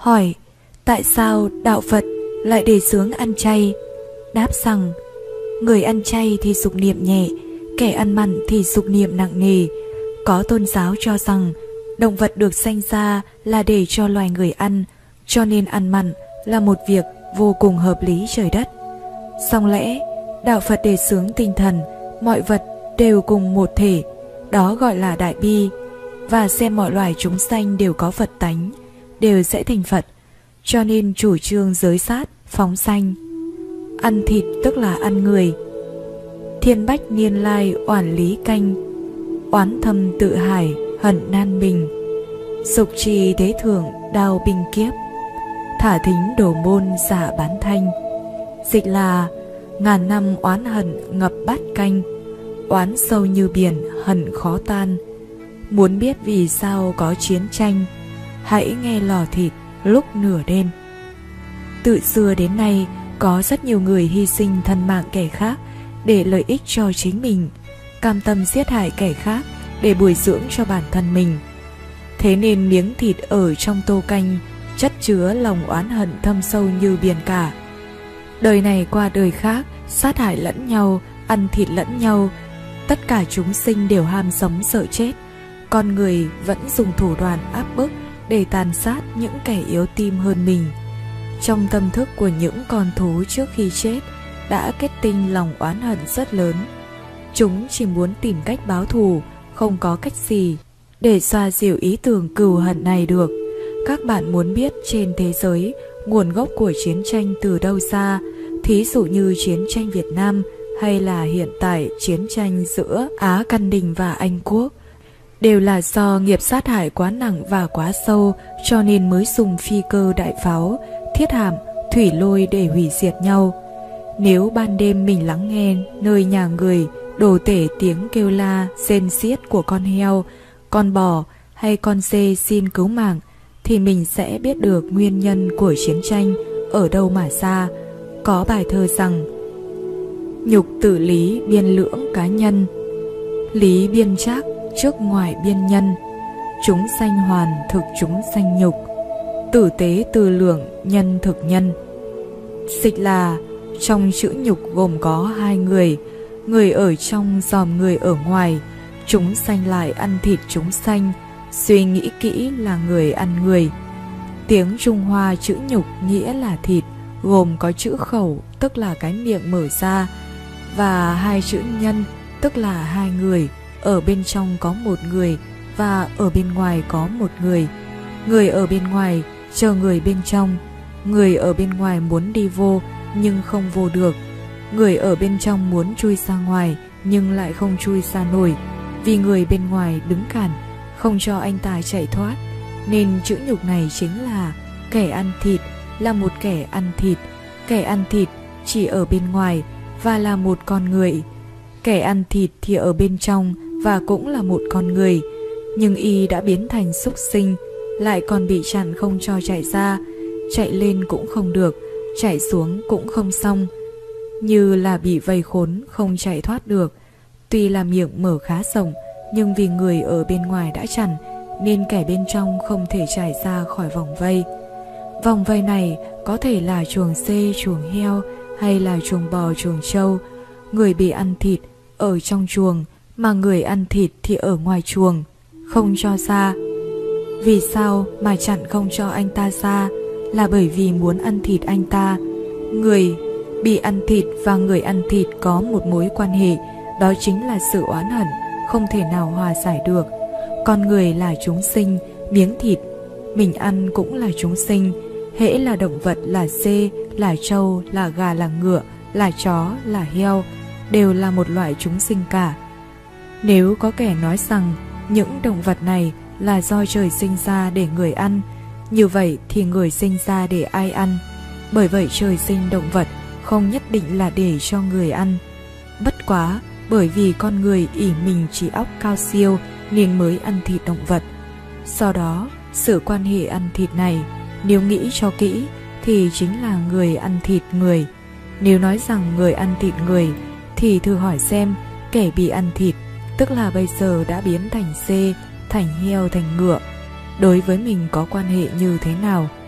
hỏi tại sao đạo Phật lại đề xướng ăn chay. Đáp rằng người ăn chay thì dục niệm nhẹ, kẻ ăn mặn thì dục niệm nặng nề. Có tôn giáo cho rằng động vật được sanh ra là để cho loài người ăn, cho nên ăn mặn là một việc vô cùng hợp lý trời đất. Song lẽ đạo Phật đề xướng tinh thần, mọi vật đều cùng một thể, đó gọi là đại bi, và xem mọi loài chúng sanh đều có Phật tánh, đều sẽ thành Phật, cho nên chủ trương giới sát, phóng sanh. Ăn thịt tức là ăn người. Thiên bách niên lai oản lý canh, oán thâm tự hải hận nan bình. Dục trì thế thượng đao binh kiếp, thả thính đổ môn giả bán thanh. Dịch là ngàn năm oán hận ngập bát canh, oán sâu như biển hận khó tan. Muốn biết vì sao có chiến tranh, hãy nghe lò thịt lúc nửa đêm. Từ xưa đến nay có rất nhiều người hy sinh thân mạng kẻ khác để lợi ích cho chính mình, cam tâm giết hại kẻ khác để bồi dưỡng cho bản thân mình. Thế nên miếng thịt ở trong tô canh chất chứa lòng oán hận thâm sâu như biển cả. Đời này qua đời khác, sát hại lẫn nhau, ăn thịt lẫn nhau. Tất cả chúng sinh đều ham sống sợ chết. Con người vẫn dùng thủ đoạn áp bức để tàn sát những kẻ yếu tim hơn mình. Trong tâm thức của những con thú trước khi chết đã kết tinh lòng oán hận rất lớn. Chúng chỉ muốn tìm cách báo thù, không có cách gì để xoa dịu ý tưởng cừu hận này được. Các bạn muốn biết trên thế giới nguồn gốc của chiến tranh từ đâu ra, thí dụ như chiến tranh Việt Nam hay là hiện tại chiến tranh giữa Á Căn Đình và Anh Quốc, đều là do nghiệp sát hại quá nặng và quá sâu, cho nên mới dùng phi cơ đại pháo, thiết hạm, thủy lôi để hủy diệt nhau. Nếu ban đêm mình lắng nghe nơi nhà người đổ tể tiếng kêu la rên xiết của con heo, con bò hay con dê xin cứu mạng, thì mình sẽ biết được nguyên nhân của chiến tranh ở đâu mà ra. Có bài thơ rằng: nhục tự lý biên lưỡng cá nhân, lý biên trác trước ngoài biên nhân. Chúng sanh hoàn thực chúng sanh nhục, tử tế tư lượng nhân thực nhân. Dịch là trong chữ nhục gồm có hai người, người ở trong dòm người ở ngoài. Chúng sanh lại ăn thịt chúng sanh, suy nghĩ kỹ là người ăn người. Tiếng Trung Hoa chữ nhục nghĩa là thịt, gồm có chữ khẩu tức là cái miệng mở ra, và hai chữ nhân tức là hai người, ở bên trong có một người và ở bên ngoài có một người. Người ở bên ngoài chờ người bên trong, người ở bên ngoài muốn đi vô nhưng không vô được, người ở bên trong muốn chui ra ngoài nhưng lại không chui ra nổi, vì người bên ngoài đứng cản, không cho anh ta chạy thoát. Nên chữ nhục này chính là kẻ ăn thịt, là một kẻ ăn thịt. Kẻ ăn thịt chỉ ở bên ngoài và là một con người. Kẻ ăn thịt thì ở bên trong và cũng là một con người, nhưng y đã biến thành súc sinh, lại còn bị chặn không cho chạy ra, chạy lên cũng không được, chạy xuống cũng không xong, như là bị vây khốn không chạy thoát được. Tuy là miệng mở khá rộng, nhưng vì người ở bên ngoài đã chặn, nên kẻ bên trong không thể chạy ra khỏi vòng vây. Vòng vây này có thể là chuồng dê, chuồng heo, hay là chuồng bò, chuồng trâu. Người bị ăn thịt ở trong chuồng, mà người ăn thịt thì ở ngoài chuồng, không cho ra. Vì sao mà chặn không cho anh ta ra? Là bởi vì muốn ăn thịt anh ta. Người bị ăn thịt và người ăn thịt có một mối quan hệ, đó chính là sự oán hận, không thể nào hòa giải được. Con người là chúng sinh, miếng thịt mình ăn cũng là chúng sinh. Hễ là động vật, là dê, là trâu, là gà, là ngựa, là chó, là heo, đều là một loại chúng sinh cả. Nếu có kẻ nói rằng những động vật này là do trời sinh ra để người ăn, như vậy thì người sinh ra để ai ăn? Bởi vậy trời sinh động vật không nhất định là để cho người ăn. Bất quá bởi vì con người ỷ mình trí óc cao siêu nên mới ăn thịt động vật. Do đó sự quan hệ ăn thịt này, nếu nghĩ cho kỹ thì chính là người ăn thịt người. Nếu nói rằng người ăn thịt người thì thử hỏi xem kẻ bị ăn thịt, tức là bây giờ đã biến thành dê, thành heo, thành ngựa, đối với mình có quan hệ như thế nào?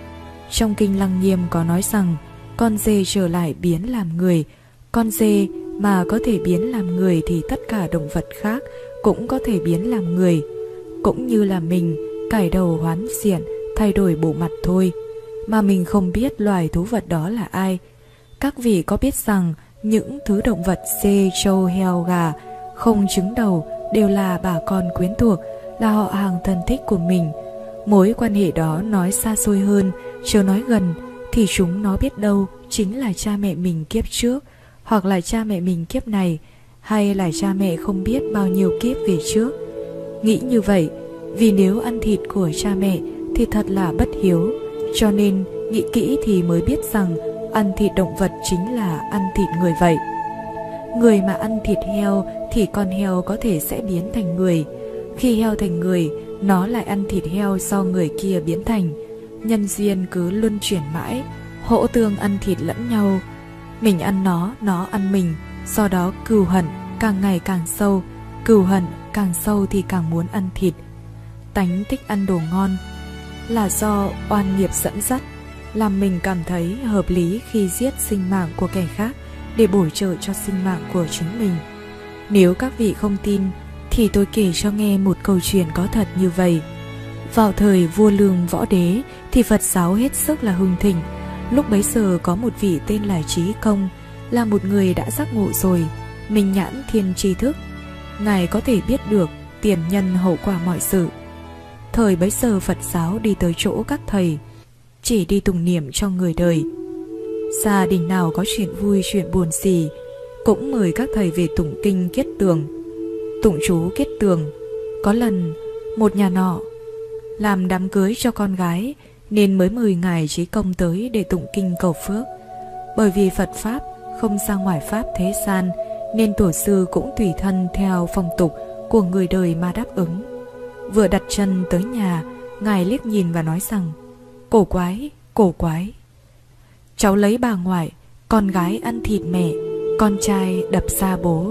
Trong kinh Lăng Nghiêm có nói rằng con dê trở lại biến làm người. Con dê mà có thể biến làm người thì tất cả động vật khác cũng có thể biến làm người. Cũng như là mình cải đầu hoán diện, thay đổi bộ mặt thôi, mà mình không biết loài thú vật đó là ai. Các vị có biết rằng những thứ động vật dê, trâu, heo, gà không trứng đầu đều là bà con quyến thuộc, là họ hàng thân thích của mình. Mối quan hệ đó nói xa xôi hơn, chưa nói gần, thì chúng nó biết đâu chính là cha mẹ mình kiếp trước, hoặc là cha mẹ mình kiếp này, hay là cha mẹ không biết bao nhiêu kiếp về trước. Nghĩ như vậy, vì nếu ăn thịt của cha mẹ thì thật là bất hiếu, cho nên nghĩ kỹ thì mới biết rằng ăn thịt động vật chính là ăn thịt người vậy. Người mà ăn thịt heo thì con heo có thể sẽ biến thành người. Khi heo thành người, nó lại ăn thịt heo do người kia biến thành. Nhân duyên cứ luân chuyển mãi, hỗ tương ăn thịt lẫn nhau. Mình ăn nó ăn mình, do đó cừu hận càng ngày càng sâu. Cừu hận càng sâu thì càng muốn ăn thịt. Tánh thích ăn đồ ngon là do oan nghiệp dẫn dắt, làm mình cảm thấy hợp lý khi giết sinh mạng của kẻ khác để bổ trợ cho sinh mạng của chính mình. Nếu các vị không tin thì tôi kể cho nghe một câu chuyện có thật như vậy. Vào thời vua Lương Võ Đế thì Phật giáo hết sức là hưng thịnh. Lúc bấy giờ có một vị tên là Trí Công, là một người đã giác ngộ rồi, minh nhãn thiên tri thức. Ngài có thể biết được tiền nhân hậu quả mọi sự. Thời bấy giờ Phật giáo đi tới chỗ các thầy chỉ đi tụng niệm cho người đời. Gia đình nào có chuyện vui chuyện buồn gì cũng mời các thầy về tụng kinh kết tường, tụng chú kết tường. Có lần một nhà nọ làm đám cưới cho con gái nên mới mời ngài Trí Công tới để tụng kinh cầu phước. Bởi vì Phật pháp không ra ngoài pháp thế gian nên tổ sư cũng tùy thân theo phong tục của người đời mà đáp ứng. Vừa đặt chân tới nhà, ngài liếc nhìn và nói rằng: cổ quái, cổ quái. Cháu lấy bà ngoại, con gái ăn thịt mẹ, con trai đập xa bố.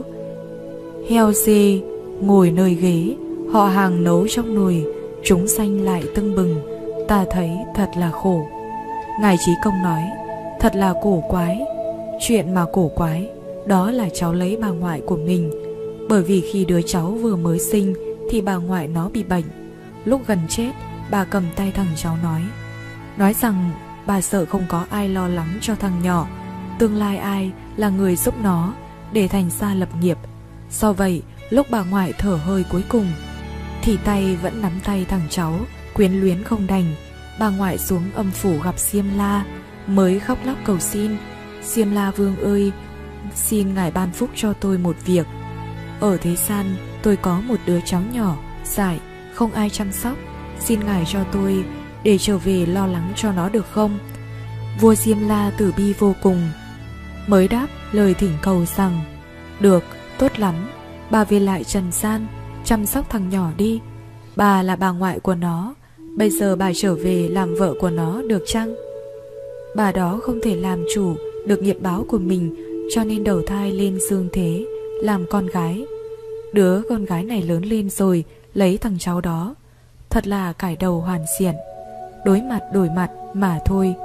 Heo dê ngồi nơi ghế, họ hàng nấu trong nồi, chúng sanh lại tưng bừng. Ta thấy thật là khổ. Ngài Trí Công nói: thật là cổ quái. Chuyện mà cổ quái đó là cháu lấy bà ngoại của mình. Bởi vì khi đứa cháu vừa mới sinh thì bà ngoại nó bị bệnh. Lúc gần chết, bà cầm tay thằng cháu nói rằng bà sợ không có ai lo lắng cho thằng nhỏ, tương lai ai là người giúp nó để thành gia lập nghiệp. Do vậy, lúc bà ngoại thở hơi cuối cùng thì tay vẫn nắm tay thằng cháu, quyến luyến không đành. Bà ngoại xuống âm phủ gặp Diêm La, mới khóc lóc cầu xin: Diêm La Vương ơi, xin ngài ban phúc cho tôi một việc. Ở thế gian tôi có một đứa cháu nhỏ dại, không ai chăm sóc, xin ngài cho tôi để trở về lo lắng cho nó được không? Vua Diêm La từ bi vô cùng, mới đáp lời thỉnh cầu rằng: được, tốt lắm, bà về lại trần gian chăm sóc thằng nhỏ đi. Bà là bà ngoại của nó, bây giờ bà trở về làm vợ của nó được chăng? Bà đó không thể làm chủ được nghiệp báo của mình, cho nên đầu thai lên dương thế làm con gái. Đứa con gái này lớn lên rồi lấy thằng cháu đó, thật là cải đầu hoàn diện, đối mặt đổi mặt mà thôi.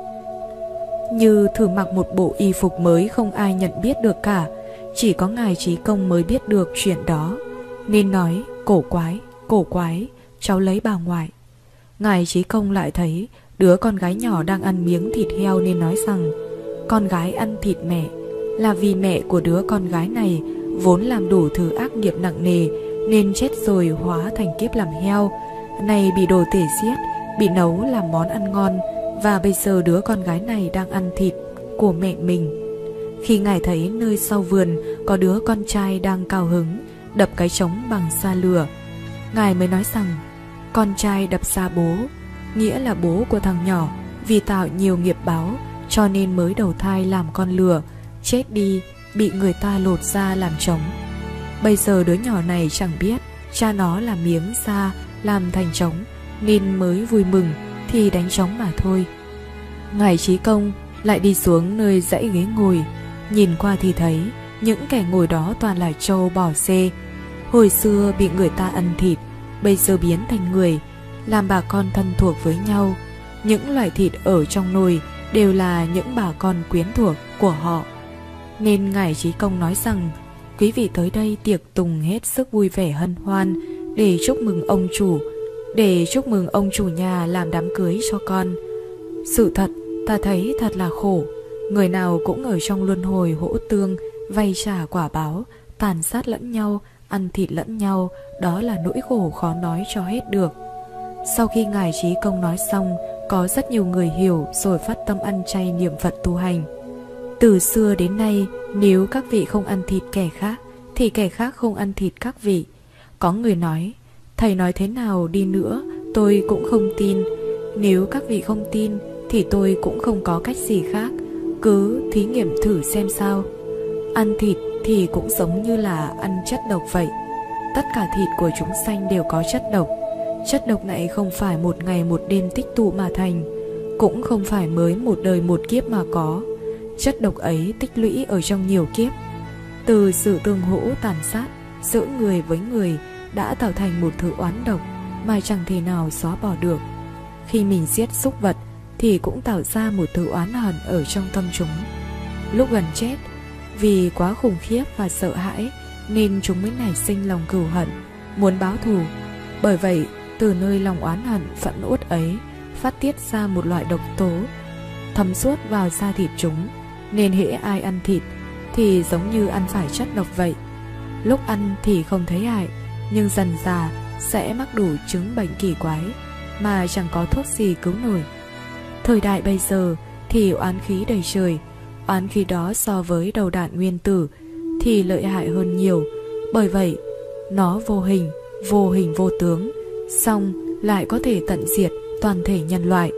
Như thử mặc một bộ y phục mới không ai nhận biết được cả, chỉ có ngài Trí Công mới biết được chuyện đó, nên nói: cổ quái, cổ quái, cháu lấy bà ngoại. Ngài Trí Công lại thấy đứa con gái nhỏ đang ăn miếng thịt heo nên nói rằng: con gái ăn thịt mẹ là vì mẹ của đứa con gái này vốn làm đủ thứ ác nghiệp nặng nề nên chết rồi hóa thành kiếp làm heo, này bị đồ tể giết, bị nấu làm món ăn ngon, và bây giờ đứa con gái này đang ăn thịt của mẹ mình. Khi ngài thấy nơi sau vườn có đứa con trai đang cao hứng đập cái trống bằng xa lửa, ngài mới nói rằng: con trai đập xa bố, nghĩa là bố của thằng nhỏ vì tạo nhiều nghiệp báo cho nên mới đầu thai làm con lửa, chết đi bị người ta lột da làm trống. Bây giờ đứa nhỏ này chẳng biết cha nó làm miếng da làm thành trống nên mới vui mừng thì đánh trống mà thôi. Ngài Trí Công lại đi xuống nơi dãy ghế ngồi, nhìn qua thì thấy những kẻ ngồi đó toàn là trâu bò dê. Hồi xưa bị người ta ăn thịt, bây giờ biến thành người, làm bà con thân thuộc với nhau. Những loại thịt ở trong nồi đều là những bà con quyến thuộc của họ. Nên ngài Trí Công nói rằng quý vị tới đây tiệc tùng hết sức vui vẻ hân hoan để chúc mừng ông chủ nhà làm đám cưới cho con. Sự thật, ta thấy thật là khổ. Người nào cũng ở trong luân hồi hỗ tương, vay trả quả báo, tàn sát lẫn nhau, ăn thịt lẫn nhau, đó là nỗi khổ khó nói cho hết được. Sau khi ngài Trí Công nói xong, có rất nhiều người hiểu rồi phát tâm ăn chay niệm Phật tu hành. Từ xưa đến nay, nếu các vị không ăn thịt kẻ khác, thì kẻ khác không ăn thịt các vị. Có người nói, thầy nói thế nào đi nữa, tôi cũng không tin. Nếu các vị không tin, thì tôi cũng không có cách gì khác. Cứ thí nghiệm thử xem sao. Ăn thịt thì cũng giống như là ăn chất độc vậy. Tất cả thịt của chúng sanh đều có chất độc. Chất độc này không phải một ngày một đêm tích tụ mà thành, cũng không phải mới một đời một kiếp mà có. Chất độc ấy tích lũy ở trong nhiều kiếp. Từ sự tương hỗ tàn sát giữa người với người đã tạo thành một thứ oán độc mà chẳng thể nào xóa bỏ được. Khi mình giết súc vật thì cũng tạo ra một thứ oán hận ở trong tâm chúng. Lúc gần chết, vì quá khủng khiếp và sợ hãi nên chúng mới nảy sinh lòng cừu hận, muốn báo thù. Bởi vậy, từ nơi lòng oán hận phẫn uất ấy phát tiết ra một loại độc tố thấm suốt vào da thịt chúng, nên hễ ai ăn thịt thì giống như ăn phải chất độc vậy. Lúc ăn thì không thấy hại, nhưng dần dà sẽ mắc đủ chứng bệnh kỳ quái mà chẳng có thuốc gì cứu nổi. Thời đại bây giờ thì oán khí đầy trời. Oán khí đó so với đầu đạn nguyên tử thì lợi hại hơn nhiều. Bởi vậy nó vô hình vô tướng, song lại có thể tận diệt toàn thể nhân loại.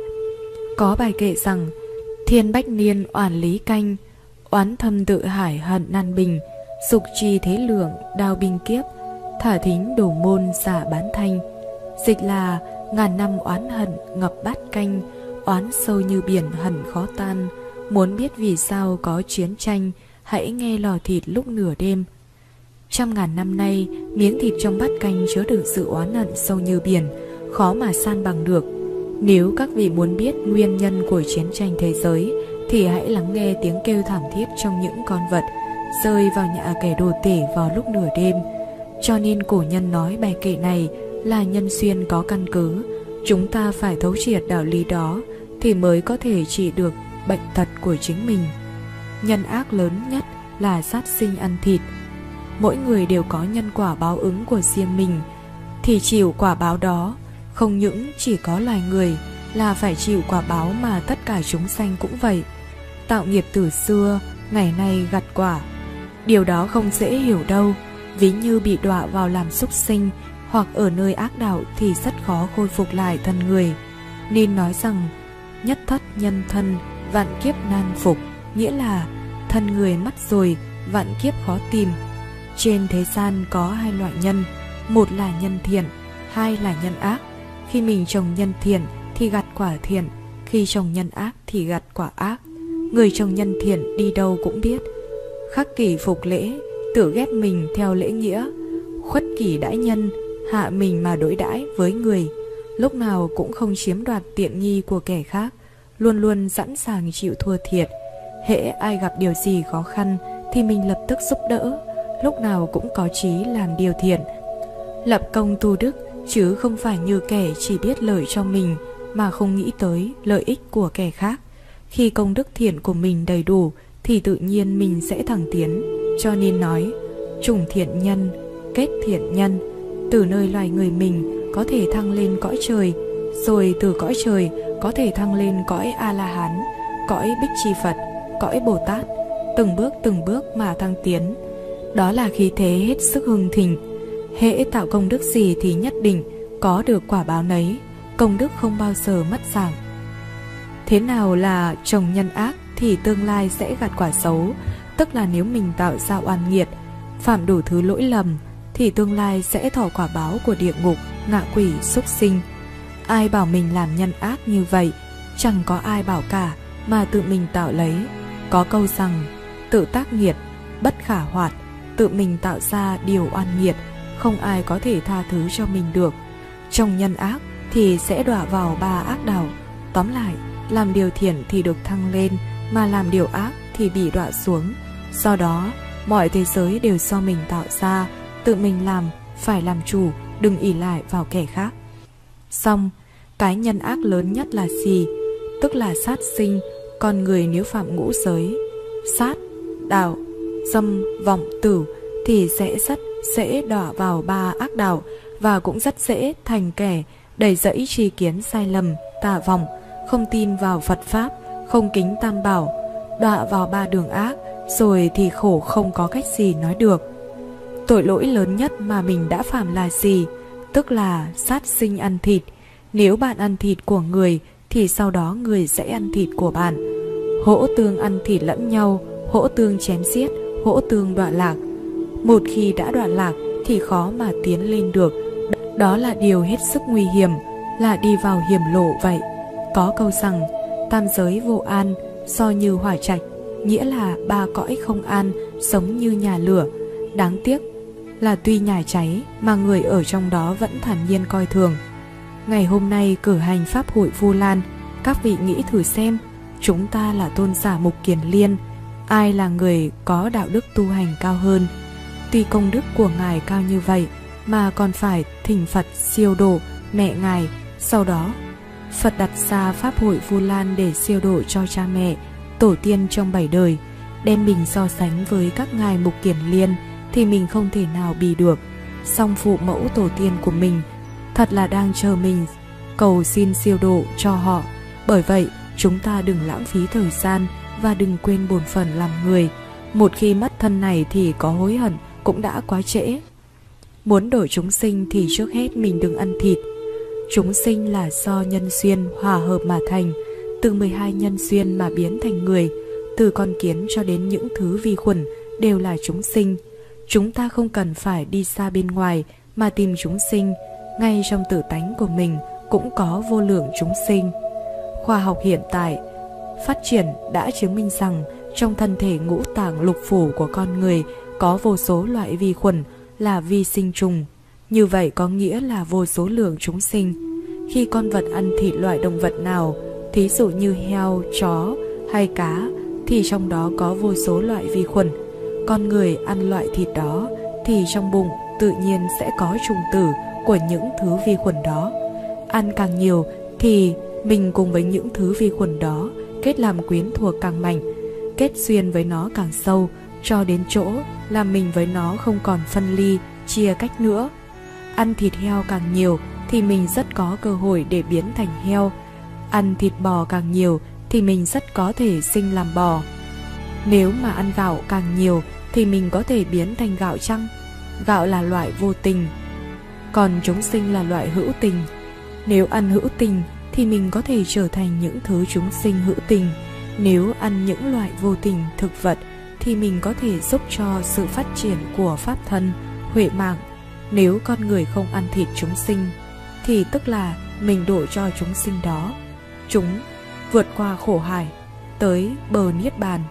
Có bài kệ rằng thiên bách niên oản lý canh, oán thâm tự hải hận nan bình, dục trì thế lượng đao binh kiếp, thả thính đổ môn giả bán thanh. Dịch là ngàn năm oán hận ngập bát canh, oán sâu như biển hận khó tan. Muốn biết vì sao có chiến tranh, hãy nghe lò thịt lúc nửa đêm. 100.000 năm nay, miếng thịt trong bát canh chứa đựng sự oán hận sâu như biển, khó mà san bằng được. Nếu các vị muốn biết nguyên nhân của chiến tranh thế giới, thì hãy lắng nghe tiếng kêu thảm thiết trong những con vật rơi vào nhà kẻ đồ tể vào lúc nửa đêm. Cho nên cổ nhân nói bài kệ này là nhân xuyên có căn cứ. Chúng ta phải thấu triệt đạo lý đó thì mới có thể trị được bệnh tật của chính mình. Nhân ác lớn nhất là sát sinh ăn thịt. Mỗi người đều có nhân quả báo ứng của riêng mình, thì chịu quả báo đó. Không những chỉ có loài người là phải chịu quả báo, mà tất cả chúng sanh cũng vậy. Tạo nghiệp từ xưa, ngày nay gặt quả. Điều đó không dễ hiểu đâu. Ví như bị đọa vào làm súc sinh hoặc ở nơi ác đạo thì rất khó khôi phục lại thân người. Nên nói rằng nhất thất nhân thân, vạn kiếp nan phục, nghĩa là thân người mất rồi, vạn kiếp khó tìm. Trên thế gian có hai loại nhân, một là nhân thiện, hai là nhân ác. Khi mình trồng nhân thiện thì gặt quả thiện, khi trồng nhân ác thì gặt quả ác. Người trồng nhân thiện đi đâu cũng biết, khắc kỷ phục lễ, tự ghét mình theo lễ nghĩa, khuất kỷ đãi nhân, hạ mình mà đối đãi với người, lúc nào cũng không chiếm đoạt tiện nghi của kẻ khác, luôn luôn sẵn sàng chịu thua thiệt. Hễ ai gặp điều gì khó khăn thì mình lập tức giúp đỡ, lúc nào cũng có chí làm điều thiện, lập công tu đức, chứ không phải như kẻ chỉ biết lợi cho mình mà không nghĩ tới lợi ích của kẻ khác. Khi công đức thiện của mình đầy đủ thì tự nhiên mình sẽ thăng tiến. Cho nên nói trùng thiện nhân, kết thiện nhân. Từ nơi loài người mình có thể thăng lên cõi trời, rồi từ cõi trời có thể thăng lên cõi A-la-hán, cõi Bích Chi Phật, cõi Bồ Tát, từng bước mà thăng tiến. Đó là khí thế hết sức hưng thịnh. Hễ tạo công đức gì thì nhất định có được quả báo nấy, công đức không bao giờ mất dạng. Thế nào là trồng nhân ác thì tương lai sẽ gặt quả xấu, tức là nếu mình tạo ra oan nghiệt, phạm đủ thứ lỗi lầm thì tương lai sẽ thọ quả báo của địa ngục, ngạ quỷ, súc sinh. Ai bảo mình làm nhân ác như vậy? Chẳng có ai bảo cả, mà tự mình tạo lấy. Có câu rằng tự tác nghiệt, bất khả hoạt. Tự mình tạo ra điều oan nghiệt, không ai có thể tha thứ cho mình được. Trong nhân ác thì sẽ đọa vào ba ác đạo. Tóm lại, làm điều thiện thì được thăng lên, mà làm điều ác thì bị đọa xuống. Do đó, mọi thế giới đều do mình tạo ra, tự mình làm, phải làm chủ, đừng ỷ lại vào kẻ khác. Xong, cái nhân ác lớn nhất là gì? Tức là sát sinh. Con người nếu phạm ngũ giới, sát, đạo, dâm, vọng, tử thì sẽ rất dễ đọa vào 3 ác đạo, và cũng rất dễ thành kẻ đầy dẫy tri kiến sai lầm, tà vọng, không tin vào Phật Pháp, không kính Tam Bảo, đọa vào 3 đường ác, rồi thì khổ không có cách gì nói được. Tội lỗi lớn nhất mà mình đã phạm là gì? Tức là sát sinh ăn thịt. Nếu bạn ăn thịt của người thì sau đó người sẽ ăn thịt của bạn. Hỗ tương ăn thịt lẫn nhau, hỗ tương chém giết, hỗ tương đọa lạc. Một khi đã đọa lạc thì khó mà tiến lên được. Đó là điều hết sức nguy hiểm, là đi vào hiểm lộ vậy. Có câu rằng tam giới vô an, so như hỏa trạch, nghĩa là 3 cõi không an, sống như nhà lửa. Đáng tiếc là tuy nhà cháy mà người ở trong đó vẫn thản nhiên coi thường. Ngày hôm nay cử hành pháp hội Vu Lan, các vị nghĩ thử xem, chúng ta là tôn giả Mục Kiền Liên, ai là người có đạo đức tu hành cao hơn? Tuy công đức của ngài cao như vậy mà còn phải thỉnh Phật siêu độ mẹ ngài. Sau đó Phật đặt ra pháp hội Vu Lan để siêu độ cho cha mẹ, tổ tiên trong 7 đời. Đem mình so sánh với các ngài Mục Kiền Liên thì mình không thể nào bì được. Song phụ mẫu tổ tiên của mình thật là đang chờ mình cầu xin siêu độ cho họ. Bởi vậy chúng ta đừng lãng phí thời gian và đừng quên bổn phận làm người. Một khi mất thân này thì có hối hận cũng đã quá trễ. Muốn độ chúng sinh thì trước hết mình đừng ăn thịt. Chúng sinh là do nhân duyên hòa hợp mà thành, từ 12 nhân duyên mà biến thành người, từ con kiến cho đến những thứ vi khuẩn đều là chúng sinh. Chúng ta không cần phải đi xa bên ngoài mà tìm chúng sinh, ngay trong tự tánh của mình cũng có vô lượng chúng sinh. Khoa học hiện tại phát triển đã chứng minh rằng trong thân thể ngũ tạng lục phủ của con người có vô số loại vi khuẩn là vi sinh trùng. Như vậy có nghĩa là vô số lượng chúng sinh. Khi con vật ăn thịt loại động vật nào, thí dụ như heo, chó hay cá, thì trong đó có vô số loại vi khuẩn. Con người ăn loại thịt đó thì trong bụng tự nhiên sẽ có trùng tử của những thứ vi khuẩn đó. Ăn càng nhiều thì mình cùng với những thứ vi khuẩn đó kết làm quyến thuộc càng mạnh, kết duyên với nó càng sâu, cho đến chỗ là mình với nó không còn phân ly, chia cách nữa. Ăn thịt heo càng nhiều thì mình rất có cơ hội để biến thành heo. Ăn thịt bò càng nhiều thì mình rất có thể sinh làm bò. Nếu mà ăn gạo càng nhiều thì mình có thể biến thành gạo chăng? Gạo là loại vô tình, còn chúng sinh là loại hữu tình. Nếu ăn hữu tình thì mình có thể trở thành những thứ chúng sinh hữu tình. Nếu ăn những loại vô tình thực vật thì mình có thể giúp cho sự phát triển của pháp thân, huệ mạng. Nếu con người không ăn thịt chúng sinh thì tức là mình độ cho chúng sinh đó, chúng vượt qua khổ hải tới bờ niết bàn.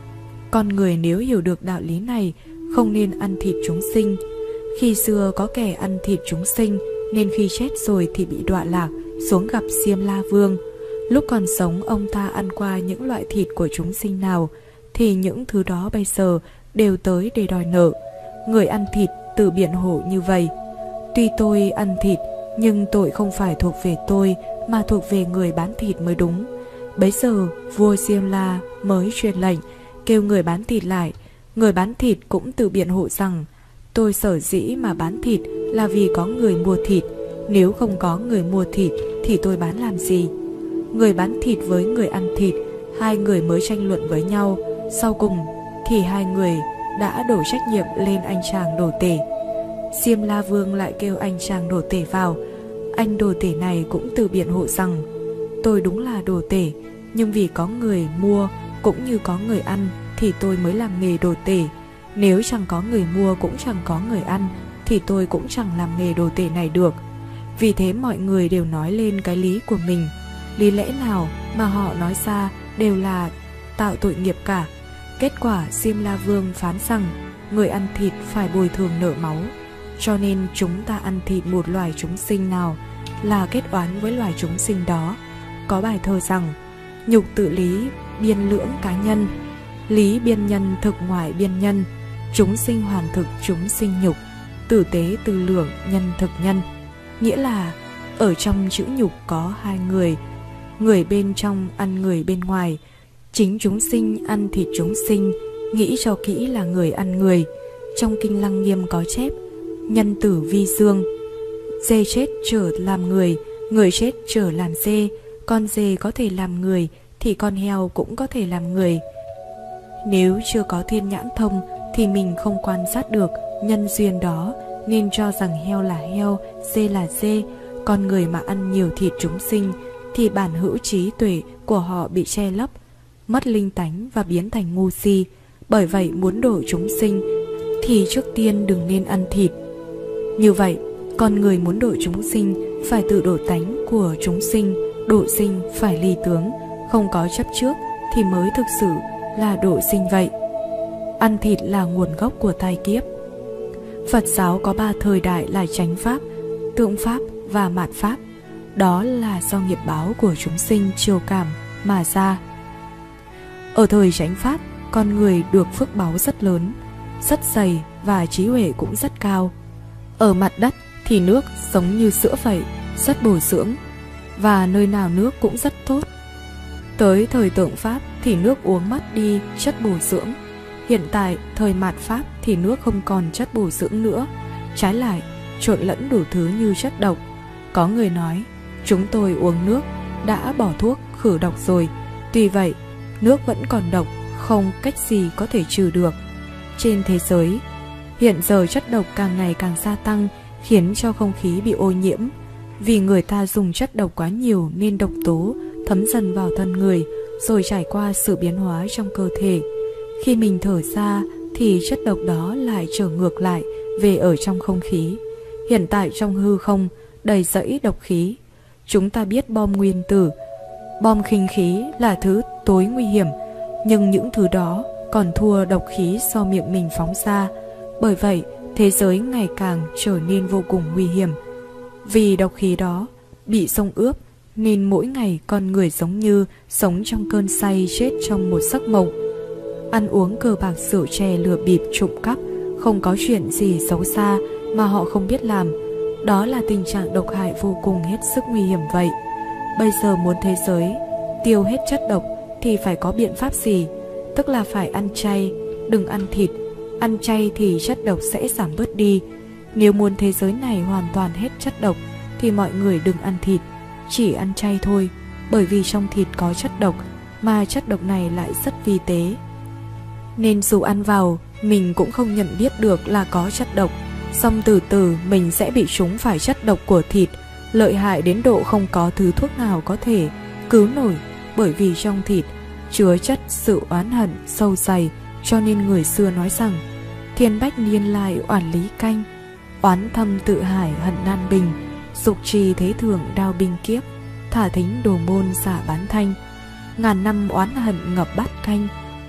Con người nếu hiểu được đạo lý này, không nên ăn thịt chúng sinh. Khi xưa có kẻ ăn thịt chúng sinh nên khi chết rồi thì bị đọa lạc xuống gặp Diêm La Vương. Lúc còn sống ông ta ăn qua những loại thịt của chúng sinh nào thì những thứ đó bây giờ đều tới để đòi nợ. Người ăn thịt tự biện hộ như vậy: tuy tôi ăn thịt nhưng tội không phải thuộc về tôi mà thuộc về người bán thịt mới đúng. Bấy giờ vua Diêm La mới truyền lệnh kêu người bán thịt lại. Người bán thịt cũng tự biện hộ rằng tôi sở dĩ mà bán thịt là vì có người mua thịt, nếu không có người mua thịt thì tôi bán làm gì. Người bán thịt với người ăn thịt, hai người mới tranh luận với nhau. Sau cùng thì hai người đã đổ trách nhiệm lên anh chàng đồ tể. Diêm La Vương lại kêu anh chàng đồ tể vào. Anh đồ tể này cũng tự biện hộ rằng tôi đúng là đồ tể, nhưng vì có người mua cũng như có người ăn thì tôi mới làm nghề đồ tể. Nếu chẳng có người mua cũng chẳng có người ăn thì tôi cũng chẳng làm nghề đồ tể này được. Vì thế mọi người đều nói lên cái lý của mình. Lý lẽ nào mà họ nói ra đều là tạo tội nghiệp cả. Kết quả Diêm La Vương phán rằng người ăn thịt phải bồi thường nợ máu. Cho nên chúng ta ăn thịt một loài chúng sinh nào là kết oán với loài chúng sinh đó. có bài thơ rằng: nhục tự lý, biên lưỡng cá nhân, lý biên nhân thực ngoại biên nhân, chúng sinh hoàn thực chúng sinh nhục, tử tế tư lượng nhân thực nhân. Nghĩa là ở trong chữ nhục có hai người, người bên trong ăn người bên ngoài, chính chúng sinh ăn thịt chúng sinh, nghĩ cho kỹ là người ăn người. Trong Kinh Lăng Nghiêm có chép: nhân tử vi dương, dê chết trở làm người, người chết trở làm dê, con dê có thể làm người thì con heo cũng có thể làm người. Nếu chưa có thiên nhãn thông thì mình không quan sát được nhân duyên đó, nên cho rằng heo là heo, dê là dê. Con người mà ăn nhiều thịt chúng sinh thì bản hữu trí tuệ của họ bị che lấp, mất linh tánh và biến thành ngu si. Bởi vậy muốn độ chúng sinh thì trước tiên đừng nên ăn thịt. Như vậy, con người muốn độ chúng sinh phải tự độ tánh của chúng sinh, độ sinh phải ly tướng, không có chấp trước thì mới thực sự là độ sinh vậy. Ăn thịt là nguồn gốc của tai kiếp. Phật giáo có 3 thời đại là chánh pháp, tượng pháp và mạt pháp. Đó là do nghiệp báo của chúng sinh chiều cảm mà ra. Ở thời chánh pháp, con người được phước báu rất lớn, rất dày và trí huệ cũng rất cao. Ở mặt đất thì nước giống như sữa vậy, rất bổ dưỡng, và nơi nào nước cũng rất tốt. Tới thời tượng pháp thì nước uống mất đi chất bổ dưỡng. Hiện tại thời mạt pháp thì nước không còn chất bổ dưỡng nữa, trái lại trộn lẫn đủ thứ như chất độc. Có người nói: chúng tôi uống nước đã bỏ thuốc khử độc rồi, tuy vậy nước vẫn còn độc, không cách gì có thể trừ được. Trên thế giới hiện giờ chất độc càng ngày càng gia tăng, khiến cho không khí bị ô nhiễm. Vì người ta dùng chất độc quá nhiều nên độc tố thấm dần vào thân người, rồi trải qua sự biến hóa trong cơ thể. Khi mình thở ra thì chất độc đó lại trở ngược lại về ở trong không khí. Hiện tại trong hư không đầy rẫy độc khí. Chúng ta biết bom nguyên tử, bom khinh khí là thứ tối nguy hiểm, nhưng những thứ đó còn thua độc khí do miệng mình phóng ra. Bởi vậy thế giới ngày càng trở nên vô cùng nguy hiểm. Vì độc khí đó bị xông ướp nên mỗi ngày con người giống như sống trong cơn say, chết trong một giấc mộng. Ăn uống cờ bạc rượu chè lừa bịp trộm cắp, không có chuyện gì xấu xa mà họ không biết làm. Đó là tình trạng độc hại vô cùng hết sức nguy hiểm vậy. Bây giờ muốn thế giới tiêu hết chất độc thì phải có biện pháp gì? Tức là phải ăn chay, đừng ăn thịt. Ăn chay thì chất độc sẽ giảm bớt đi. Nếu muốn thế giới này hoàn toàn hết chất độc thì mọi người đừng ăn thịt, chỉ ăn chay thôi. Bởi vì trong thịt có chất độc, mà chất độc này lại rất vi tế, nên dù ăn vào mình cũng không nhận biết được là có chất độc. Xong từ từ mình sẽ bị trúng phải chất độc của thịt, lợi hại đến độ không có thứ thuốc nào có thể cứu nổi. Bởi vì trong thịt chứa chất sự oán hận sâu dày, cho nên người xưa nói rằng: thiên bách niên lai oản lý canh, oán thâm tự hải hận nan bình, dục trì thế thường đao binh kiếp, thả thính đồ môn giả bán thanh, ngàn năm oán hận ngập bát canh.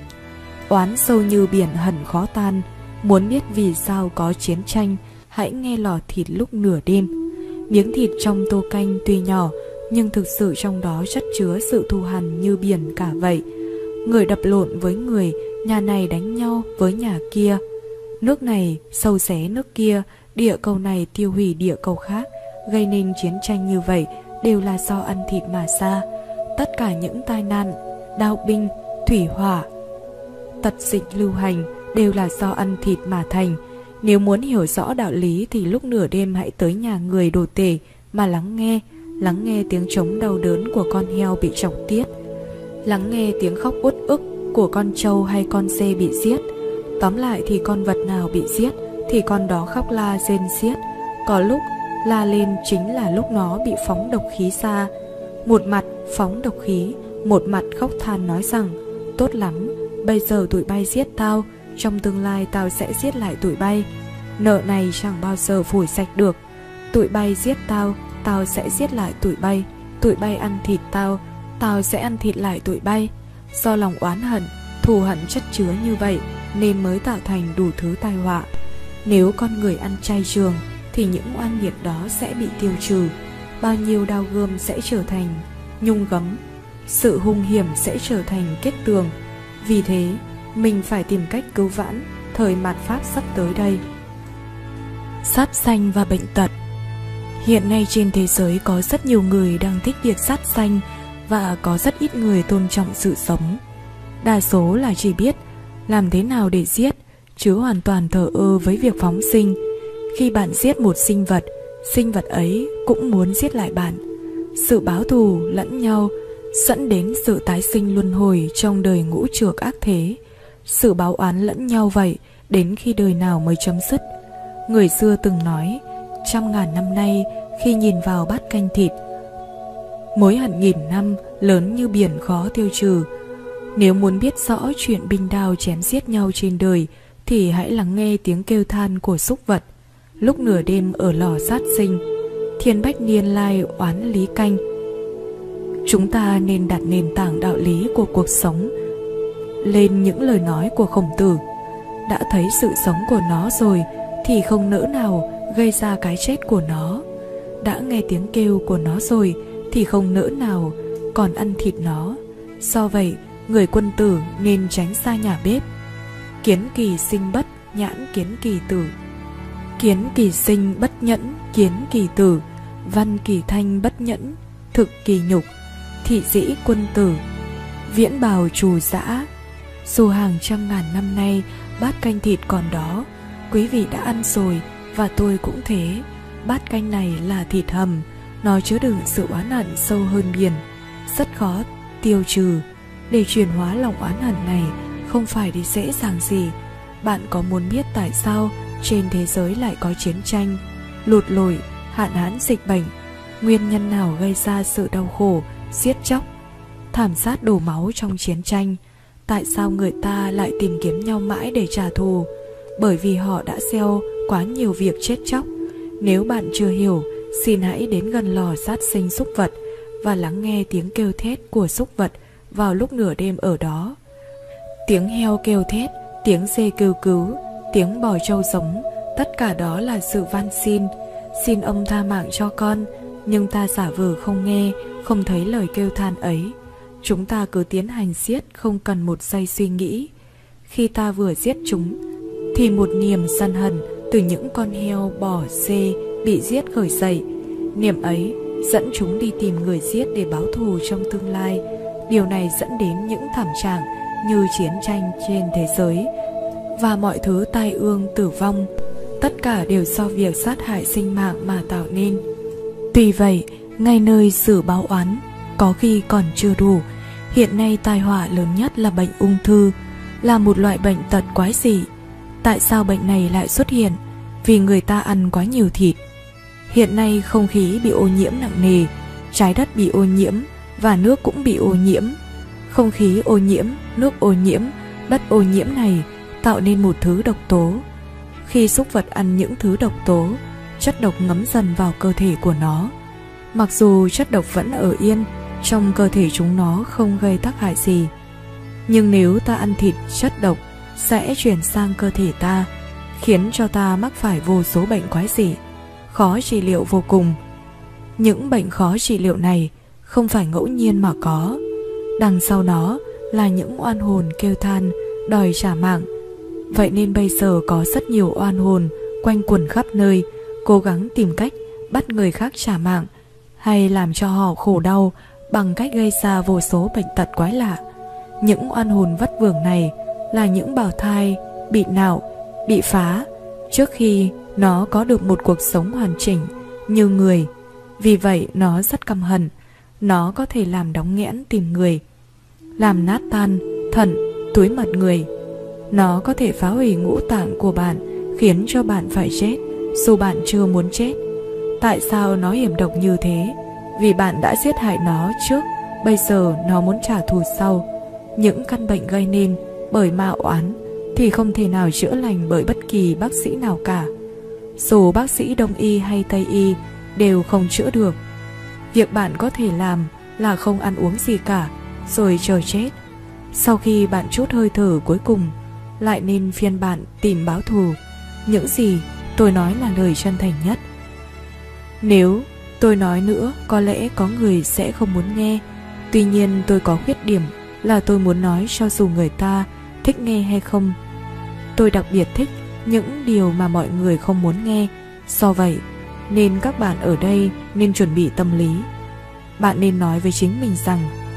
Oán sâu như biển hận khó tan, muốn biết vì sao có chiến tranh, hãy nghe lò thịt lúc nửa đêm. Miếng thịt trong tô canh tuy nhỏ, nhưng thực sự trong đó chất chứa sự thù hằn như biển cả vậy. Người đập lộn với người, nhà này đánh nhau với nhà kia, nước này sâu xé nước kia, địa cầu này tiêu hủy địa cầu khác, gây nên chiến tranh như vậy đều là do ăn thịt mà ra. Tất cả những tai nạn, đao binh, thủy hỏa, tật dịch lưu hành đều là do ăn thịt mà thành. Nếu muốn hiểu rõ đạo lý thì lúc nửa đêm hãy tới nhà người đồ tể mà lắng nghe tiếng trống đau đớn của con heo bị chọc tiết, lắng nghe tiếng khóc uất ức của con trâu hay con dê bị giết. Tóm lại thì con vật nào bị giết thì con đó khóc la rên xiết. Có lúc la lên chính là lúc nó bị phóng độc khí ra. Một mặt phóng độc khí, một mặt khóc than nói rằng: tốt lắm, bây giờ tụi bay giết tao, trong tương lai tao sẽ giết lại tụi bay. Nợ này chẳng bao giờ phủi sạch được. Tụi bay giết tao, tao sẽ giết lại tụi bay. Tụi bay ăn thịt tao, tao sẽ ăn thịt lại tụi bay. Do lòng oán hận, thù hận chất chứa như vậy nên mới tạo thành đủ thứ tai họa. Nếu con người ăn chay trường thì những oan nghiệt đó sẽ bị tiêu trừ. Bao nhiêu đao gươm sẽ trở thành nhung gấm, sự hung hiểm sẽ trở thành kết tường. Vì thế, mình phải tìm cách cứu vãn thời mạt Pháp sắp tới đây. Sát sanh và bệnh tật. Hiện nay trên thế giới có rất nhiều người đang thích việc sát sanh và có rất ít người tôn trọng sự sống. Đa số là chỉ biết làm thế nào để giết, chứ hoàn toàn thờ ơ với việc phóng sinh. Khi bạn giết một sinh vật ấy cũng muốn giết lại bạn. Sự báo thù lẫn nhau dẫn đến sự tái sinh luân hồi trong đời ngũ trược ác thế. Sự báo oán lẫn nhau vậy đến khi đời nào mới chấm dứt. Người xưa từng nói, 100.000 năm nay khi nhìn vào bát canh thịt, mối hận 1000 năm lớn như biển khó tiêu trừ. Nếu muốn biết rõ chuyện binh đao chém giết nhau trên đời thì hãy lắng nghe tiếng kêu than của súc vật. Lúc nửa đêm ở lò sát sinh, thiên bách niên lai oán lý canh. Chúng ta nên đặt nền tảng đạo lý của cuộc sống lên những lời nói của Khổng Tử. Đã thấy sự sống của nó rồi thì không nỡ nào gây ra cái chết của nó. Đã nghe tiếng kêu của nó rồi thì không nỡ nào còn ăn thịt nó. Do vậy, người quân tử nên tránh xa nhà bếp. Kiến kỳ sinh bất nhãn kiến kỳ tử. Kiến kỳ sinh bất nhẫn kiến kỳ tử. Văn kỳ thanh bất nhẫn thực kỳ nhục. Thị dĩ quân tử viễn bào trù dã. Dù hàng trăm ngàn năm nay bát canh thịt còn đó, quý vị đã ăn rồi và tôi cũng thế. Bát canh này là thịt hầm, nó chứa đựng sự oán hận sâu hơn biển, rất khó tiêu trừ. Để chuyển hóa lòng oán hận này không phải đi dễ dàng gì. Bạn có muốn biết tại sao trên thế giới lại có chiến tranh, lụt lội, hạn hán, dịch bệnh? Nguyên nhân nào gây ra sự đau khổ, giết chóc, thảm sát đổ máu trong chiến tranh? Tại sao người ta lại tìm kiếm nhau mãi để trả thù? Bởi vì họ đã gieo quá nhiều việc chết chóc. Nếu bạn chưa hiểu, xin hãy đến gần lò sát sinh súc vật và lắng nghe tiếng kêu thét của súc vật vào lúc nửa đêm ở đó. Tiếng heo kêu thét, tiếng dê kêu cứu, tiếng bò trâu giống, tất cả đó là sự van xin. Xin ông tha mạng cho con. Nhưng ta giả vờ không nghe, không thấy lời kêu than ấy. Chúng ta cứ tiến hành giết không cần một giây suy nghĩ. Khi ta vừa giết chúng thì một niềm sân hận từ những con heo, bò, dê bị giết khởi dậy. Niềm ấy dẫn chúng đi tìm người giết để báo thù trong tương lai. Điều này dẫn đến những thảm trạng như chiến tranh trên thế giới và mọi thứ tai ương tử vong. Tất cả đều do việc sát hại sinh mạng mà tạo nên. Tuy vậy, ngay nơi sự báo oán có khi còn chưa đủ. Hiện nay tai họa lớn nhất là bệnh ung thư, là một loại bệnh tật quái dị. Tại sao bệnh này lại xuất hiện? Vì người ta ăn quá nhiều thịt. Hiện nay không khí bị ô nhiễm nặng nề, trái đất bị ô nhiễm và nước cũng bị ô nhiễm. Không khí ô nhiễm, nước ô nhiễm, đất ô nhiễm này tạo nên một thứ độc tố. Khi súc vật ăn những thứ độc tố, chất độc ngấm dần vào cơ thể của nó. Mặc dù chất độc vẫn ở yên trong cơ thể chúng nó, không gây tác hại gì, nhưng nếu ta ăn thịt, chất độc sẽ chuyển sang cơ thể ta, khiến cho ta mắc phải vô số bệnh quái dị, khó trị liệu vô cùng. Những bệnh khó trị liệu này không phải ngẫu nhiên mà có. Đằng sau nó là những oan hồn kêu than, đòi trả mạng. Vậy nên bây giờ có rất nhiều oan hồn quanh quẩn khắp nơi, cố gắng tìm cách bắt người khác trả mạng hay làm cho họ khổ đau bằng cách gây ra vô số bệnh tật quái lạ. Những oan hồn vất vưởng này là những bào thai bị nạo, bị phá trước khi nó có được một cuộc sống hoàn chỉnh như người. Vì vậy nó rất căm hận. Nó có thể làm đóng nghẽn tim người, làm nát tan thận, túi mật người. Nó có thể phá hủy ngũ tạng của bạn, khiến cho bạn phải chết dù bạn chưa muốn chết. Tại sao nó hiểm độc như thế? Vì bạn đã giết hại nó trước, bây giờ nó muốn trả thù sau. Những căn bệnh gây nên bởi ma oán thì không thể nào chữa lành bởi bất kỳ bác sĩ nào cả. Dù bác sĩ Đông y hay Tây y đều không chữa được. Việc bạn có thể làm là không ăn uống gì cả, rồi chờ chết. Sau khi bạn trút hơi thở cuối cùng, lại nên phiên bạn tìm báo thù. Những gì tôi nói là lời chân thành nhất. Nếu Tôi nói nữa, có lẽ có người sẽ không muốn nghe. Tuy nhiên tôi có khuyết điểm là tôi muốn nói cho dù người ta thích nghe hay không. Tôi đặc biệt thích những điều mà mọi người không muốn nghe. Do vậy, nên các bạn ở đây nên chuẩn bị tâm lý. Bạn nên nói với chính mình rằng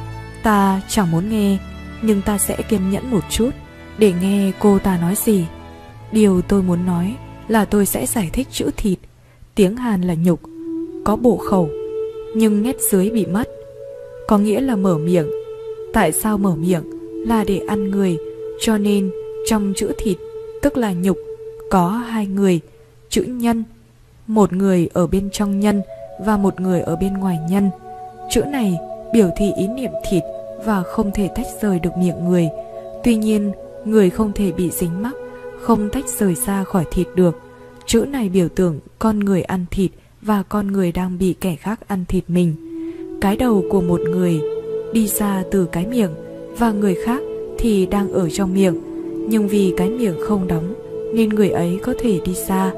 ta chẳng muốn nghe, nhưng ta sẽ kiên nhẫn một chút để nghe cô ta nói gì. Điều tôi muốn nói là tôi sẽ giải thích chữ thịt. Tiếng Hàn là nhục, có bộ khẩu, nhưng nét dưới bị mất. Có nghĩa là mở miệng. Tại sao mở miệng? Là để ăn người. Cho nên trong chữ thịt, tức là nhục, có hai người, chữ nhân. Một người ở bên trong nhân và một người ở bên ngoài nhân. Chữ này biểu thị ý niệm thịt và không thể tách rời được miệng người. Tuy nhiên, người không thể bị dính mắc, không tách rời ra khỏi thịt được. Chữ này biểu tượng con người ăn thịt và con người đang bị kẻ khác ăn thịt mình. Cái đầu của một người đi ra từ cái miệng và người khác thì đang ở trong miệng. Nhưng vì cái miệng không đóng nên người ấy có thể đi xa.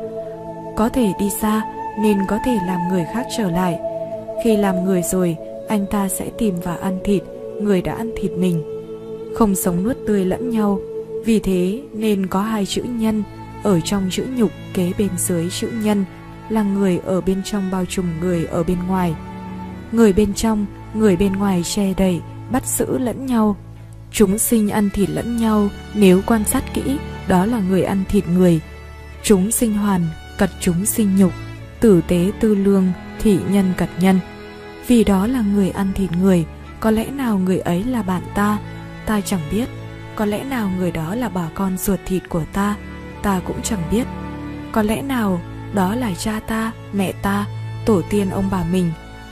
Có thể đi xa nên có thể làm người khác trở lại. Khi làm người rồi, anh ta sẽ tìm và ăn thịt người đã ăn thịt mình. Không sống nuốt tươi lẫn nhau. Vì thế nên có hai chữ nhân ở trong chữ nhục kế bên dưới chữ nhân, là người ở bên trong bao trùm người ở bên ngoài. Người bên trong, người bên ngoài che đậy, bắt giữ lẫn nhau. Chúng sinh ăn thịt lẫn nhau. Nếu quan sát kỹ, đó là người ăn thịt người. Chúng sinh hoàn, cật chúng sinh nhục. Tử tế tư lương, thị nhân cật nhân. Vì đó là người ăn thịt người. Có lẽ nào người ấy là bạn ta? Ta chẳng biết. Có lẽ nào người đó là bà con ruột thịt của ta? Ta cũng chẳng biết. Có lẽ nào đó là cha ta, mẹ ta, tổ tiên ông bà mình?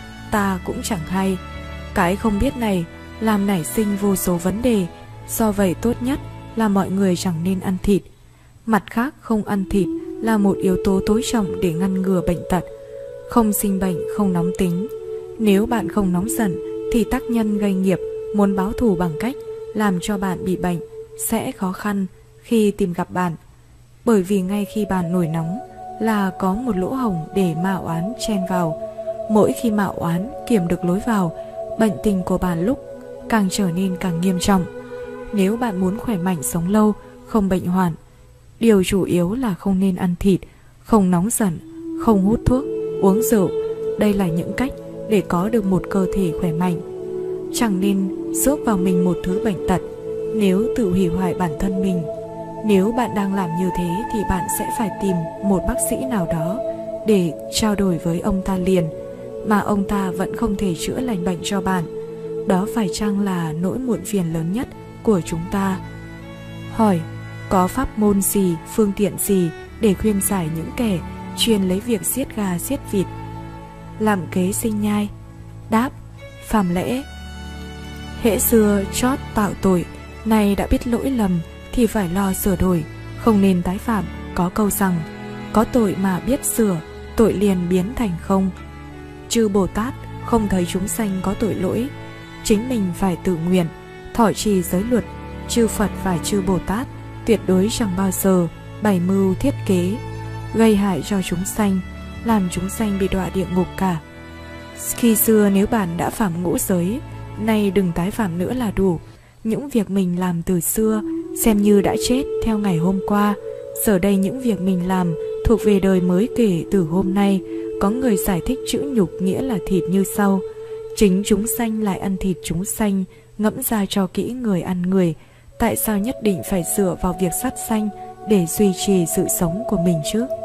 Ta cũng chẳng hay. Cái không biết này làm nảy sinh vô số vấn đề. Do vậy tốt nhất là mọi người chẳng nên ăn thịt. Mặt khác, không ăn thịt là một yếu tố tối trọng để ngăn ngừa bệnh tật. Không sinh bệnh, không nóng tính. Nếu bạn không nóng giận thì tác nhân gây nghiệp muốn báo thù bằng cách làm cho bạn bị bệnh sẽ khó khăn khi tìm gặp bạn. Bởi vì ngay khi bạn nổi nóng là có một lỗ hổng để ma oán chen vào. Mỗi khi ma oán kiểm được lối vào, bệnh tình của bạn lúc càng trở nên càng nghiêm trọng. Nếu bạn muốn khỏe mạnh sống lâu, không bệnh hoạn, điều chủ yếu là không nên ăn thịt, không nóng giận, không hút thuốc, uống rượu. Đây là những cách để có được một cơ thể khỏe mạnh. Chẳng nên rước vào mình một thứ bệnh tật nếu tự hủy hoại bản thân mình. Nếu bạn đang làm như thế thì bạn sẽ phải tìm một bác sĩ nào đó để trao đổi với ông ta liền, mà ông ta vẫn không thể chữa lành bệnh cho bạn. Đó phải chăng là nỗi muộn phiền lớn nhất của chúng ta? Hỏi, có pháp môn gì, phương tiện gì để khuyên giải những kẻ chuyên lấy việc giết gà giết vịt làm kế sinh nhai? Đáp, phàm lẽ. Hễ xưa chót tạo tội, nay đã biết lỗi lầm thì phải lo sửa đổi, không nên tái phạm. Có câu rằng, có tội mà biết sửa, tội liền biến thành không. Chư Bồ Tát không thấy chúng sanh có tội lỗi, chính mình phải tự nguyện thọ trì giới luật. Chư Phật và chư Bồ Tát tuyệt đối chẳng bao giờ bày mưu thiết kế gây hại cho chúng sanh, làm chúng sanh bị đọa địa ngục cả. Khi xưa nếu bạn đã phạm ngũ giới, nay đừng tái phạm nữa là đủ. Những việc mình làm từ xưa xem như đã chết theo ngày hôm qua. Giờ đây những việc mình làm thuộc về đời mới kể từ hôm nay. Có người giải thích chữ nhục nghĩa là thịt như sau: chính chúng sanh lại ăn thịt chúng sanh. Ngẫm ra cho kỹ người ăn người. Tại sao nhất định phải dựa vào việc sát sanh để duy trì sự sống của mình chứ?